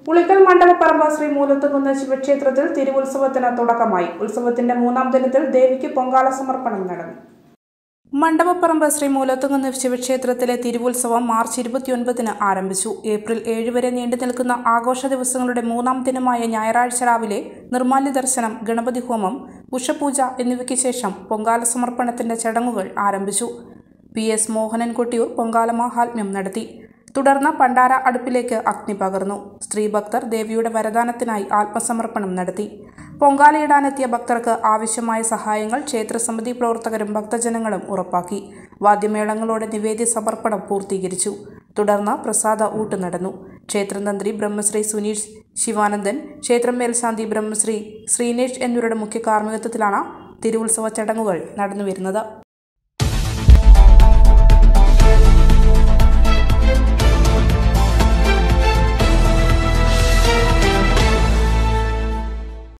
ഉളിക്കൽ മണ്ഡപപ്പറമ്പ് ശ്രീ മൂലത്തുകുന്ന് ശിവക്ഷേത്രത്തിൽ തിരുവുത്സവത്തിന് തുടക്കമായി. ഉത്സവത്തിന്റെ മൂന്നാം ദിനത്തിൽ ദേവിക്ക് പൊങ്കാല സമർപ്പണം നടന്നു. മണ്ഡപപ്പറമ്പ് ശ്രീ മൂലത്തുകുന്ന് ശിവക്ഷേത്രത്തിലെ തിരുവുത്സവം മാർച്ച് 29-ന് ആരംഭിച്ചു. ഏപ്രിൽ 7 വരെ നീണ്ടു നിൽക്കുന്ന ആഘോഷ ദിവസങ്ങളുടെ മൂന്നാം ദിനമായ ഞായറാഴ്ച രാവിലെ നിർമ്മാല്യ ദർശനം, ഗണപതി ഹോമം, ഉഷപൂജ എന്നിവയ്ക്ക് ശേഷം പൊങ്കാല സമർപ്പണത്തിന്റെ ചടങ്ങുകൾ ആരംഭിച്ചു. PS മോഹനൻ കൊട്ടിയൂർ പൊങ്കാല മാഹാത്മ്യം നടത്തി. തുടർന്ന് പണ്ടാര അടുപ്പിലേക്ക് അഗ്നി പകർന്നു. സ്ത്രീ ഭക്തർ ദേവിയുടെ വരദാനത്തിനായി ആത്മസമർപ്പണം നടത്തി. പൊങ്കാലയിടാനെത്തിയ ഭക്തർക്ക് ആവശ്യമായ സഹായങ്ങൾ ക്ഷേത്രസമിതി പ്രവർത്തകരും ഭക്തജനങ്ങളും ഉറപ്പാക്കി. വാദ്യമേളങ്ങളോടെ നിവേദ്യ സമർപ്പണം പൂർത്തീകരിച്ചു. തുടർന്ന് പ്രസാദ ഊട്ട് നടന്നു. ക്ഷേത്രതന്ത്രി ബ്രഹ്മശ്രീ സുനീഷ് ശിവാനന്ദൻ, ക്ഷേത്രം മേൽശാന്തി ബ്രഹ്മശ്രീ ശ്രീനേഷ് എന്നിവരുടെ മുഖ്യ കാർമ്മികത്വത്തിലാണ് തിരുവുത്സവ ചടങ്ങുകൾ നടന്നുവരുന്നത്.